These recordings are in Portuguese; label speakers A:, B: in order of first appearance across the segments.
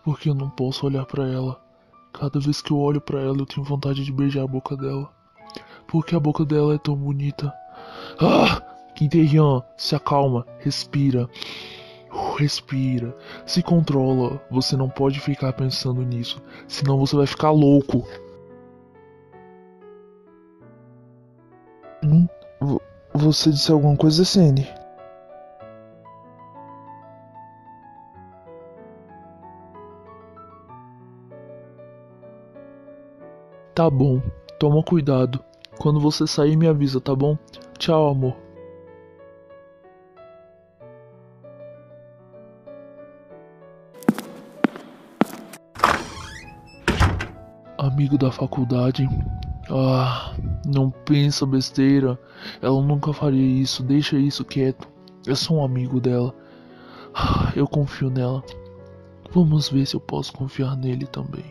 A: porque eu não posso olhar pra ela. Cada vez que eu olho pra ela, eu tenho vontade de beijar a boca dela. Porque a boca dela é tão bonita. Ah! Quinterian, se acalma, respira. Respira, se controla. Você não pode ficar pensando nisso, senão você vai ficar louco. Hum? Você disse alguma coisa, Sene? Tá bom, toma cuidado. Quando você sair, me avisa, tá bom? Tchau, amor. Amigo da faculdade. Ah, não pensa besteira. Ela nunca faria isso. Deixa isso quieto. Eu sou um amigo dela. Eu confio nela. Vamos ver se eu posso confiar nele também.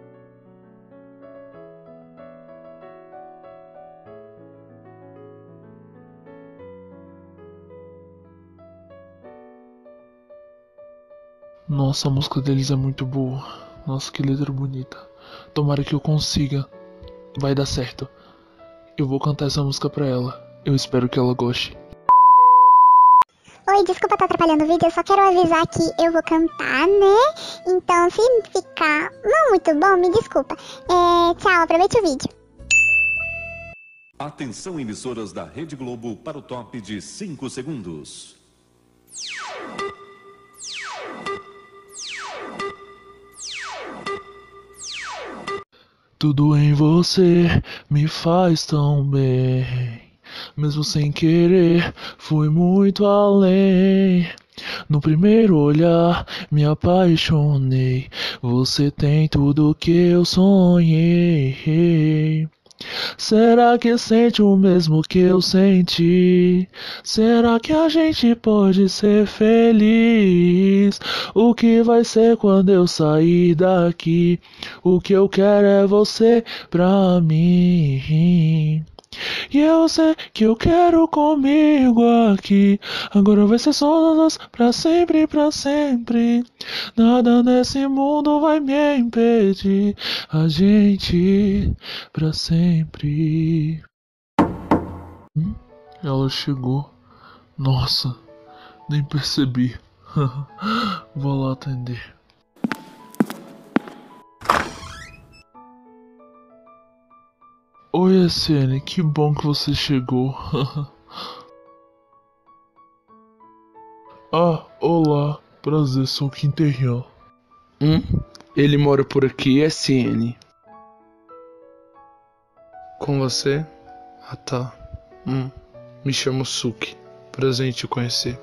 A: Nossa, a música deles é muito boa. Nossa, que letra bonita. Tomara que eu consiga. Vai dar certo. Eu vou cantar essa música pra ela. Eu espero que ela goste.
B: Oi, desculpa estar atrapalhando o vídeo, eu só quero avisar que eu vou cantar, né? Então, se ficar não muito bom, me desculpa. Tchau, aproveite o vídeo.
C: Atenção, emissoras da Rede Globo, para o top de 5 segundos.
A: Tudo em você me faz tão bem. Mesmo sem querer, fui muito além. No primeiro olhar, me apaixonei. Você tem tudo que eu sonhei. Será que sente o mesmo que eu senti? Será que a gente pode ser feliz? O que vai ser quando eu sair daqui? O que eu quero é você pra mim. E eu sei que eu quero comigo aqui. Agora vai ser só nós pra sempre, pra sempre. Nada nesse mundo vai me impedir. A gente pra sempre. Ela chegou. Nossa, nem percebi. Vou lá atender. Oi, Essene, que bom que você chegou. Ah, olá, prazer, sou o Quinterian.
D: Ele mora por aqui, SN. Com você? Ah, tá. Me chamo Suki. Prazer em te conhecer.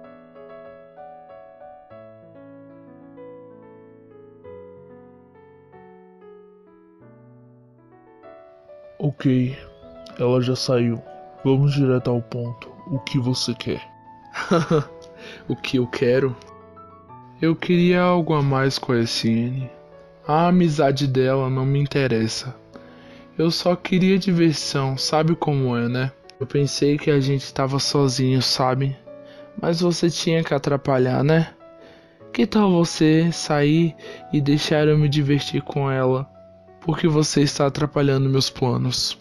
A: Ok, ela já saiu. Vamos direto ao ponto. O que você quer?
D: O que eu quero? Eu queria algo a mais com a SN. A amizade dela não me interessa. Eu só queria diversão, sabe como é, né? Eu pensei que a gente tava sozinho, sabe? Mas você tinha que atrapalhar, né? Que tal você sair e deixar eu me divertir com ela? Porque você está atrapalhando meus planos.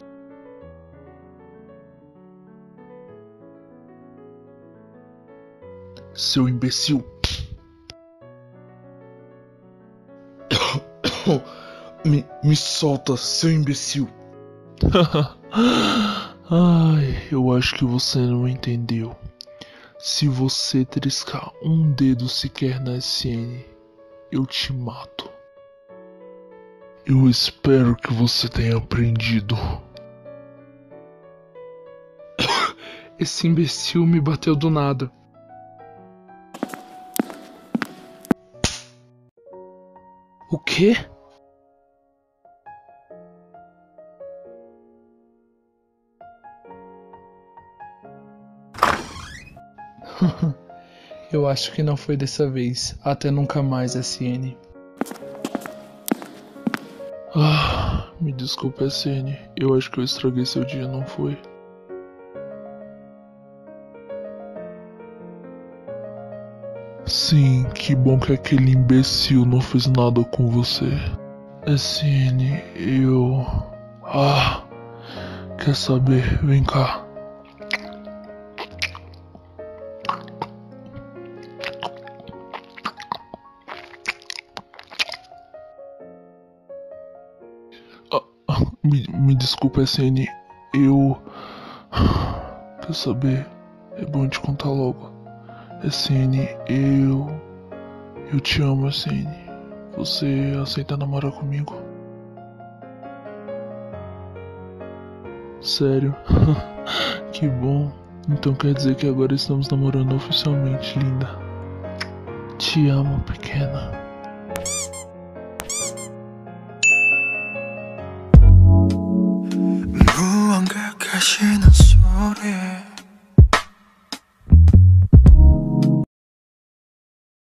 A: Seu imbecil. Me solta, seu imbecil. Ai, eu acho que você não entendeu. Se você triscar um dedo sequer na SN, eu te mato. Eu espero que você tenha aprendido.
D: Esse imbecil me bateu do nada. O quê? Eu acho que não foi dessa vez. Até nunca mais, SN.
A: Me desculpa, SN. Eu acho que eu estraguei seu dia, não foi? Sim, que bom que aquele imbecil não fez nada com você. SN, eu... quer saber? Vem cá. Me desculpa, SN, eu... Quer saber? É bom te contar logo. SN, eu te amo, SN. Você aceita namorar comigo? Sério? Que bom. Então quer dizer que agora estamos namorando oficialmente, linda. Te amo, pequena.
E: 무언가 가시는 소리